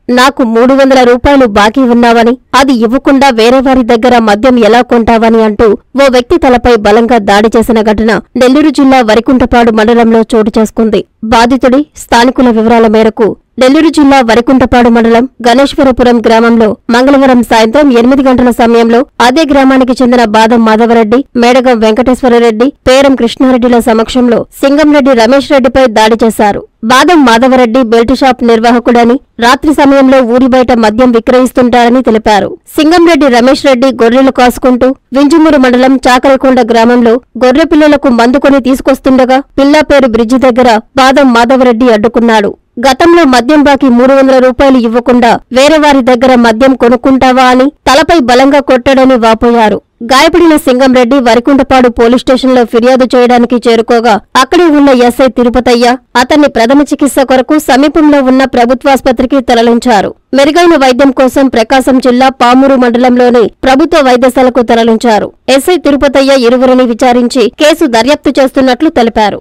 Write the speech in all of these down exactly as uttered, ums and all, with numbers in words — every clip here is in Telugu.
నాకు మూడు వందల రూపాయలు బాకీ ఉన్నావని, అది ఇవ్వకుండా వేరే వారి దగ్గర మద్యం ఎలా కొంటావని అంటూ ఓ వ్యక్తి తలపై బలంగా దాడి చేసిన ఘటన నెల్లూరు జిల్లా వరికుంటపాడు మండలంలో చోటు చేసుకుంది. బాధితుడి స్థానికుల వివరాల మేరకు నెల్లూరు జిల్లా వరికుంటపాడు మండలం గణేశ్వరపురం గ్రామంలో మంగళవారం సాయంత్రం ఎనిమిది గంటల సమయంలో అదే గ్రామానికి చెందిన బాదం మాధవరెడ్డి, మేడగం వెంకటేశ్వరరెడ్డి, పేరం కృష్ణారెడ్డిల సమక్షంలో సింగంరెడ్డి రమేష్ రెడ్డిపై దాడి చేశారు. బాదం మాధవరెడ్డి బెల్ట్ షాప్ నిర్వాహకుడని, రాత్రి సమయంలో ఊరి బయట మద్యం విక్రయిస్తుంటారని తెలిపారు. సింగంరెడ్డి రమేష్ రెడ్డి గొర్రెలు కాసుకుంటూ వింజమూరు మండలం చాకరకొండ గ్రామంలో గొర్రె పిల్లలకు మందుకొని తీసుకొస్తుండగా పిల్లాపేరు బ్రిడ్జి దగ్గర బాదం మాధవరెడ్డి అడ్డుకున్నాడు. గతంలో మద్యం బాకీ మూడు వందల రూపాయలు ఇవ్వకుండా వేరే వారి దగ్గర మద్యం కొనుక్కుంటావా అని తలపై బలంగా కొట్టాడని వాపోయారు. గాయపడిన సింగంరెడ్డి వరికుంటపాడు పోలీస్ స్టేషన్లో ఫిర్యాదు చేయడానికి చేరుకోగా అక్కడే ఉన్న ఎస్ఐ తిరుపతయ్య అతన్ని ప్రథమ చికిత్స కొరకు సమీపంలో ఉన్న ప్రభుత్వాసుపత్రికి తరలించారు. మెరుగైన వైద్యం కోసం ప్రకాశం జిల్లా పామూరు మండలంలోని ప్రభుత్వ వైద్యశాలకు తరలించారు. ఎస్ఐ తిరుపతయ్య ఇరువురిని విచారించి కేసు దర్యాప్తు చేస్తున్నట్లు తెలిపారు.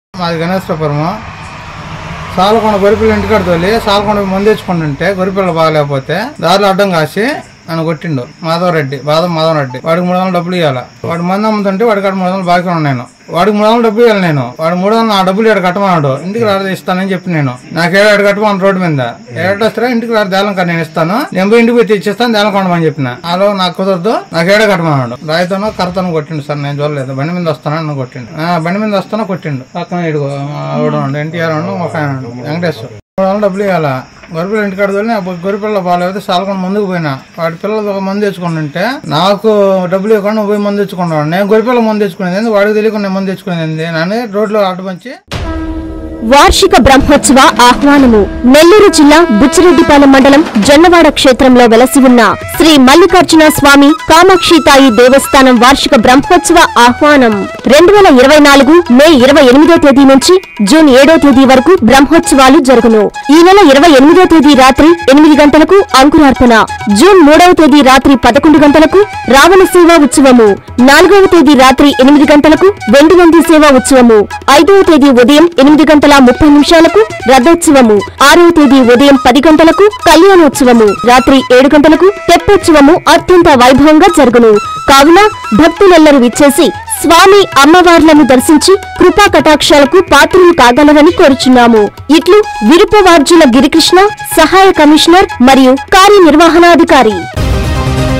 సాలకొండ గొరిపిల్ల ఇంటికాడ తోలి సాలకొండ మందు తెచ్చుకుంటుంటే గొరిపిల్ల బాగాలేకపోతే దారిలో అడ్డం కాసి నన్ను కొట్టిండు మాధవరెడ్డి, బాదం మాధవరెడ్డి. వాడికి మూడు వందలు డబ్బులు ఇవ్వాలి. వాడు మంది అమ్ముతుంటే వాడికి మూడు వందలు బాకీ ఉన్నాను. నేను వాడికి మూడు వందలు డబ్బులు ఇవ్వాలి. నేను వాడు మూడు వందలు నా డబ్బులు ఏడు కట్టమన్నాడు. ఇంటికి రాడు ఇస్తానని చెప్పి నేను నాకు ఏడు ఏడు కట్టమని రోడ్డు మీద ఏడు వస్తారా ఇంటికి రాడు దేలంక నేను ఇస్తాను, నేను పోయి ఇంటికి పోయి తెచ్చిస్తాను దేలంకొండమని చెప్పిన. అలా నాకు కుదరదు, నాకు ఏడే కట్టమన్నాడు. రాయితోనో కర్రతోనో కొట్టిండు సార్. నేను చూడలేదు. బండి మీద వస్తానని కొట్టిండు. బండి మీద వస్తానో కొట్టిండు. పక్కన ఇడు ఎన్టీఆర్ ఒక ఆయన వెంకటేశ్వర మూడు వందలు డబ్బులు ఇవ్వాలా. గొరిపిల్ల ఇంటికాడ తోలి గొరిపిల్ల బాగాలేకపోతే సాలకొండ ముందుకు పోయినా. వాడి పిల్లలు ఒక మందు తెచ్చుకుంటుంటే నాకు డబ్బులు ఇవ్వకుండా పోయి మందు తెచ్చుకున్నాడు. నేను గొరిపిల్ల మందు తెచ్చుకునేది వాడికి తెలియకుండా మందు తెచ్చుకునేది. నన్ను రోడ్లో అడ్డుపంచి వార్షిక బ్రహ్మోత్సవ ఆహ్వానము. నెల్లూరు జిల్లా బుచ్చిరెడ్డిపాలెం మండలం జొన్నవాడ క్షేత్రంలో వెలసి ఉన్న శ్రీ మల్లికార్జున స్వామి కామాక్షితాయి దేవస్థానం వార్షిక బ్రహ్మోత్సవ ఆహ్వానం రెండు వేల ఇరవై నాలుగు మే ఇరవై ఎనిమిదో తేదీ నుంచి జూన్ ఏడో తేదీ వరకు బ్రహ్మోత్సవాలు జరుగును. ఈ నెల ఇరవై ఎనిమిదో తేదీ రాత్రి ఎనిమిది గంటలకు అంకురార్పణ, జూన్ మూడవ తేదీ రాత్రి పదకొండు గంటలకు రావణ సేవా ఉత్సవము, నాలుగవ తేదీ రాత్రి ఎనిమిది గంటలకు వెండి నంది సేవా ఉత్సవము, ఐదవ తేదీ ఉదయం ఎనిమిది గంటల ముప్పై నిమిషాలకు రథోత్సవము, ఆరవ తేదీ ఉదయం పది గంటలకు కళ్యాణోత్సవము, రాత్రి ఏడు గంటలకు తెప్పోత్సవము అత్యంత వైభవంగా జరుగును. కావున భక్తులెల్లరూ విచ్చేసి స్వామి అమ్మవార్లను దర్శించి కృపా కటాక్షాలకు పాత్రలు కాగలరని కోరుచున్నాము. ఇట్లు విరుపవార్జుల గిరికృష్ణ, సహాయ కమిషనర్ మరియు కార్యనిర్వహణాధికారి.